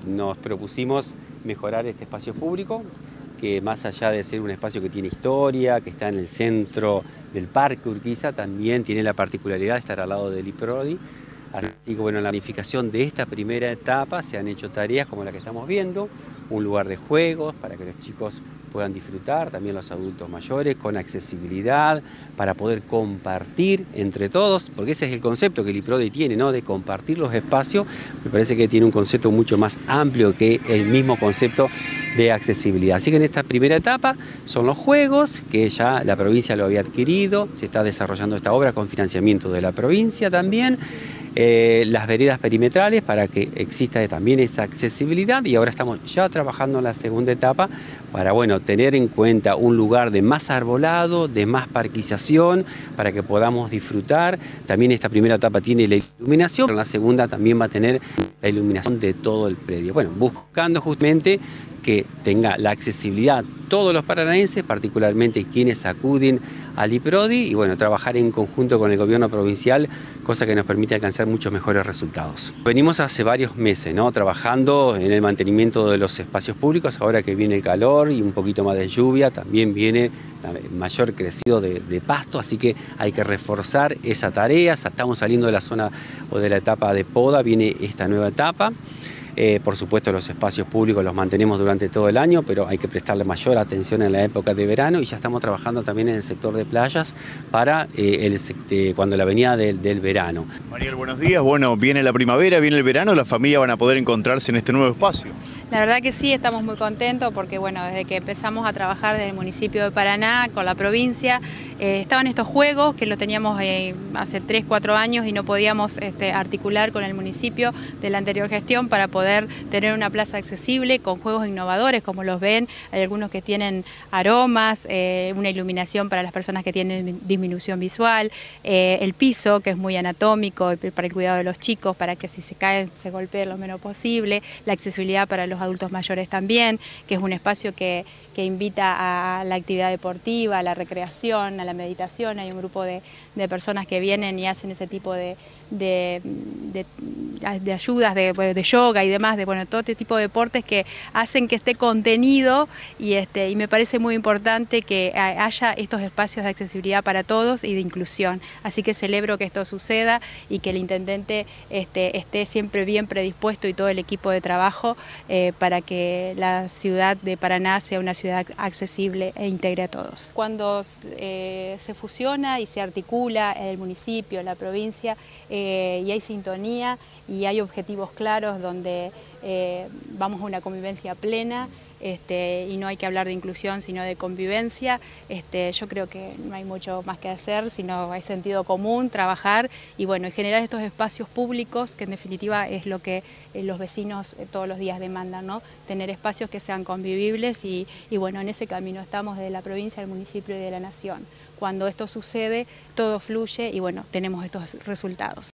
nos propusimos mejorar este espacio público, que más allá de ser un espacio que tiene historia, que está en el centro del Parque Urquiza, también tiene la particularidad de estar al lado del IPRODI. Así que bueno, en la planificación de esta primera etapa se han hecho tareas como la que estamos viendo, un lugar de juegos para que los chicos puedan disfrutar, también los adultos mayores, con accesibilidad, para poder compartir entre todos, porque ese es el concepto que el IPRODI tiene, ¿no? De compartir los espacios. Me parece que tiene un concepto mucho más amplio que el mismo concepto de accesibilidad. Así que en esta primera etapa son los juegos, que ya la provincia lo había adquirido, se está desarrollando esta obra con financiamiento de la provincia también. Las veredas perimetrales para que exista también esa accesibilidad, y ahora estamos ya trabajando en la segunda etapa para tener en cuenta un lugar de más arbolado, de más parquización, para que podamos disfrutar. También esta primera etapa tiene la iluminación, pero en la segunda también va a tener la iluminación de todo el predio. Buscando justamente que tenga la accesibilidad todos los paranaenses, particularmente quienes acuden al IPRODI, y trabajar en conjunto con el gobierno provincial, cosa que nos permite alcanzar muchos mejores resultados. Venimos hace varios meses, trabajando en el mantenimiento de los espacios públicos. Ahora que viene el calor y un poquito más de lluvia, también viene mayor crecido de pasto, así que hay que reforzar esa tarea. Estamos saliendo de la zona o de la etapa de poda, viene esta nueva etapa. Por supuesto, los espacios públicos los mantenemos durante todo el año, pero hay que prestarle mayor atención en la época de verano, y ya estamos trabajando también en el sector de playas para cuando la venida del verano. Mariel, buenos días. Viene la primavera, viene el verano, las familias van a poder encontrarse en este nuevo espacio. La verdad que sí, estamos muy contentos porque desde que empezamos a trabajar desde el municipio de Paraná con la provincia, estaban estos juegos que los teníamos hace 3, 4 años y no podíamos articular con el municipio de la anterior gestión para poder tener una plaza accesible con juegos innovadores, como los ven. Hay algunos que tienen aromas, una iluminación para las personas que tienen disminución visual, el piso, que es muy anatómico para el cuidado de los chicos, para que si se caen se golpeen lo menos posible, la accesibilidad para los adultos mayores también, que es un espacio que invita a la actividad deportiva, a la recreación, a la meditación. Hay un grupo de personas que vienen y hacen ese tipo de ayudas, de yoga y demás, todo este tipo de deportes que hacen que esté contenido, y me parece muy importante que haya estos espacios de accesibilidad para todos y de inclusión. Así que celebro que esto suceda y que el intendente esté siempre bien predispuesto, y todo el equipo de trabajo, para que la ciudad de Paraná sea una ciudad accesible e integre a todos. Cuando se fusiona y se articula el municipio, la provincia, y hay sintonía y hay objetivos claros donde vamos a una convivencia plena, y no hay que hablar de inclusión sino de convivencia, yo creo que no hay mucho más que hacer, sino hay sentido común, trabajar y generar estos espacios públicos, que en definitiva es lo que los vecinos todos los días demandan, ¿no? Tener espacios que sean convivibles, y en ese camino estamos desde la provincia, del municipio y de la nación. Cuando esto sucede, todo fluye y tenemos estos resultados.